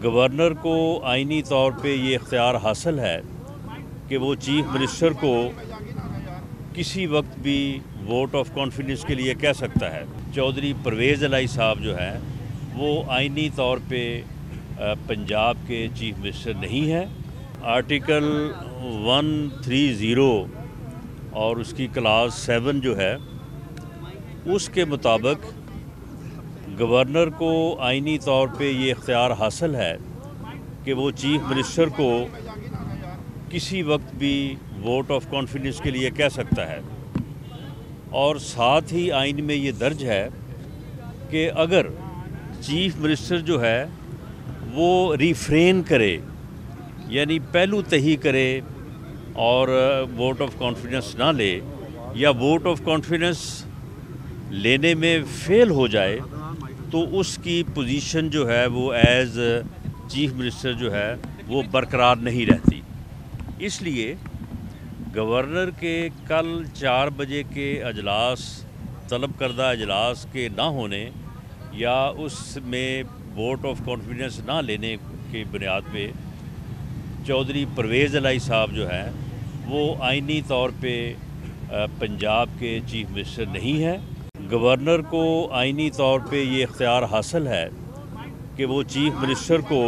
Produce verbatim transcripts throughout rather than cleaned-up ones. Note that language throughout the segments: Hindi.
गवर्नर को आईनी तौर पे ये इख्तियार हासिल है कि वो चीफ मिनिस्टर को किसी वक्त भी वोट ऑफ कॉन्फिडेंस के लिए कह सकता है। चौधरी परवेज़ इलाही साहब जो हैं वो आईनी तौर पे पंजाब के चीफ मिनिस्टर नहीं हैं। आर्टिकल एक सौ तीस और उसकी क्लास सेवन जो है उसके मुताबिक गवर्नर को आईनी तौर पे ये इख्तियार हासिल है कि वो चीफ मिनिस्टर को किसी वक्त भी वोट ऑफ कॉन्फिडेंस के लिए कह सकता है। और साथ ही आइन में ये दर्ज है कि अगर चीफ मिनिस्टर जो है वो रिफ्रेन करे यानी पहलू तही करे और वोट ऑफ कॉन्फिडेंस ना ले या वोट ऑफ कॉन्फिडेंस लेने में फेल हो जाए तो उसकी पोजीशन जो है वो एज चीफ मिनिस्टर जो है वो बरकरार नहीं रहती। इसलिए गवर्नर के कल चार बजे के अजलास तलब करदा अजलास के ना होने या उसमें वोट ऑफ कॉन्फिडेंस ना लेने की बुनियाद पे चौधरी परवेज़ इलाही साहब जो हैं वो आईनी तौर पे पंजाब के चीफ मिनिस्टर नहीं हैं। गवर्नर को आईनी तौर पे ये इख्तियार हासिल है कि वो चीफ मिनिस्टर को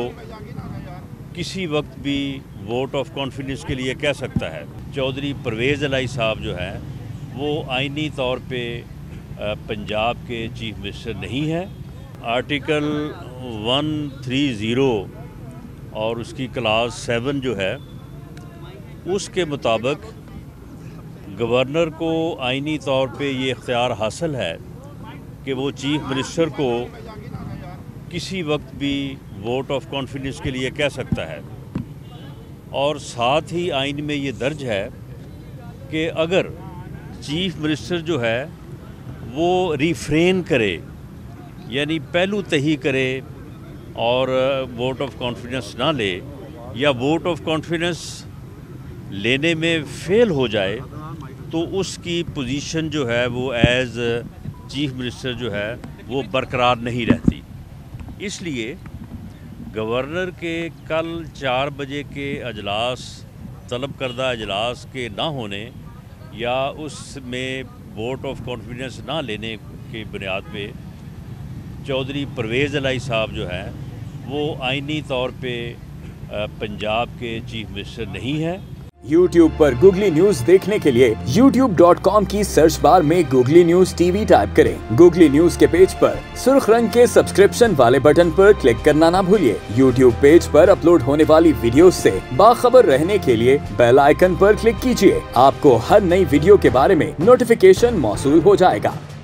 किसी वक्त भी वोट ऑफ कॉन्फिडेंस के लिए कह सकता है। चौधरी परवेज़ इलाही साहब जो हैं वो आईनी तौर पे पंजाब के चीफ मिनिस्टर नहीं हैं। आर्टिकल एक सौ तीस और उसकी क्लास सेवन जो है उसके मुताबिक गवर्नर को आईनी तौर पे ये इख्तियार हासिल है कि वो चीफ मिनिस्टर को किसी वक्त भी वोट ऑफ कॉन्फिडेंस के लिए कह सकता है। और साथ ही आइन में ये दर्ज है कि अगर चीफ मिनिस्टर जो है वो रिफ्रेन करे यानी पहलू तही करे और वोट ऑफ कॉन्फिडेंस ना ले या वोट ऑफ कॉन्फिडेंस लेने में फेल हो जाए तो उसकी पोजीशन जो है वो एज चीफ मिनिस्टर जो है वो बरकरार नहीं रहती। इसलिए गवर्नर के कल चार बजे के अजलास तलब करदा अजलास के ना होने या उसमें वोट ऑफ कॉन्फिडेंस ना लेने की बुनियाद पे चौधरी परवेज़ इलाही साहब जो हैं वो आईनी तौर पे पंजाब के चीफ मिनिस्टर नहीं हैं। यूट्यूब पर गूगली न्यूज देखने के लिए यूट्यूब डॉट कॉम की सर्च बार में गूगली न्यूज टीवी टाइप करें। गूगली न्यूज के पेज पर सुर्ख रंग के सब्सक्रिप्शन वाले बटन पर क्लिक करना ना भूलिए। यूट्यूब पेज पर अपलोड होने वाली वीडियोस से बाखबर रहने के लिए बेल आइकन पर क्लिक कीजिए। आपको हर नई वीडियो के बारे में नोटिफिकेशन मौसूल हो जाएगा।